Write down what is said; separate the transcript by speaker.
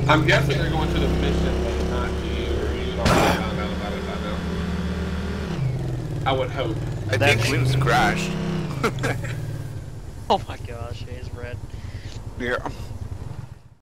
Speaker 1: I'm guessing they're going to the mission, but not to you, or you don't found out about it by now. I would hope.
Speaker 2: I think Limbs crashed.
Speaker 3: Oh my gosh, he's red.
Speaker 2: Yeah.